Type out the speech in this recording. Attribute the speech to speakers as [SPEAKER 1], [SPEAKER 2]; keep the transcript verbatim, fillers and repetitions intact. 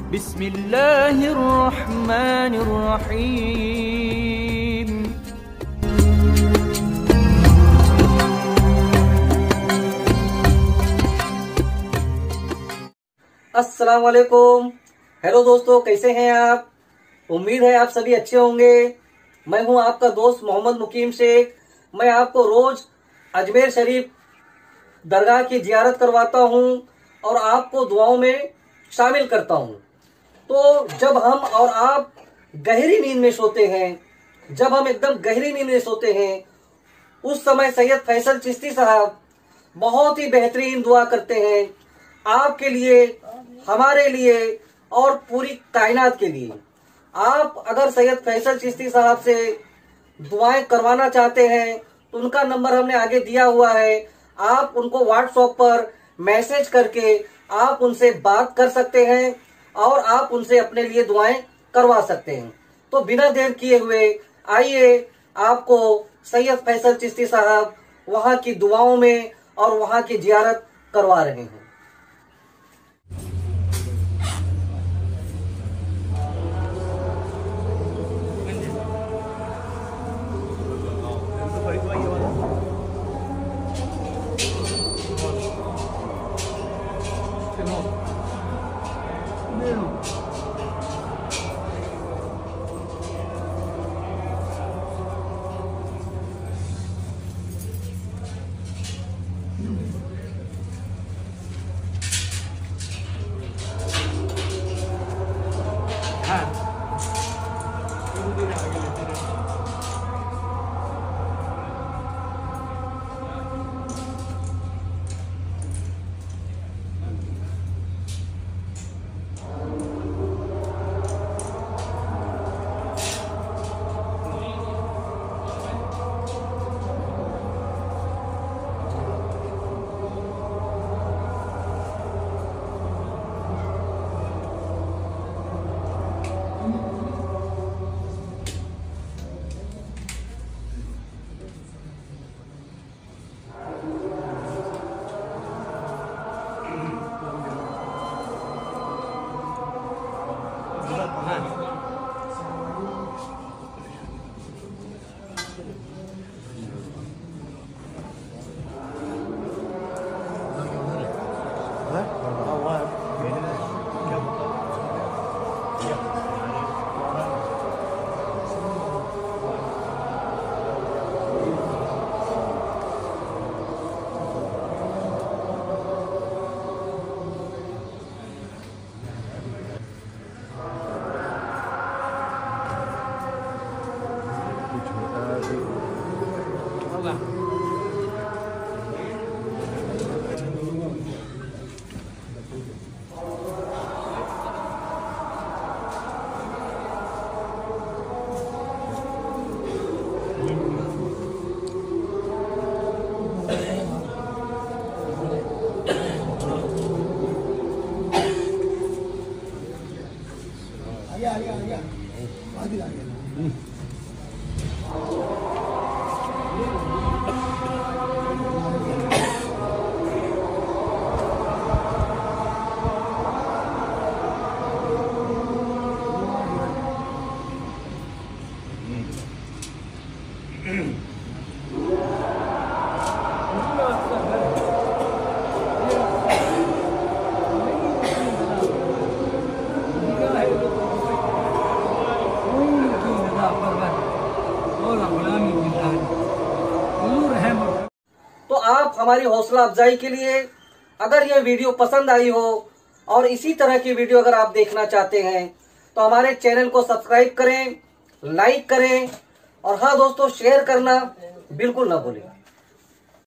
[SPEAKER 1] बिस्मिल्लाहिर्रहमानिर्रहीम।
[SPEAKER 2] अस्सलाम वालेकुम। हेलो दोस्तों, कैसे हैं आप? उम्मीद है आप सभी अच्छे होंगे। मैं हूं आपका दोस्त मोहम्मद मुकीम शेख। मैं आपको रोज अजमेर शरीफ दरगाह की जियारत करवाता हूं और आपको दुआओं में शामिल करता हूं। तो जब हम और आप गहरी नींद में सोते हैं, जब हम एकदम गहरी नींद में सोते हैं, उस समय सैयद फैसल चिश्ती साहब बहुत ही बेहतरीन दुआ करते हैं आपके लिए, हमारे लिए और पूरी कायनात के लिए। आप अगर सैयद फैसल चिश्ती साहब से दुआएं करवाना चाहते हैं तो उनका नंबर हमने आगे दिया हुआ है। आप उनको व्हाट्सएप पर मैसेज करके आप उनसे बात कर सकते हैं और आप उनसे अपने लिए दुआएं करवा सकते हैं। तो बिना देर किए हुए आइए आपको सैयद फैसल चिश्ती साहब वहां की दुआओं में और वहां की जियारत करवा रहे हैं। तो आप हमारी हौसला अफजाई के लिए अगर ये वीडियो पसंद आई हो और इसी तरह की वीडियो अगर आप देखना चाहते हैं तो हमारे चैनल को सब्सक्राइब करें, लाइक करें और हाँ दोस्तों, शेयर करना बिल्कुल ना भूलें।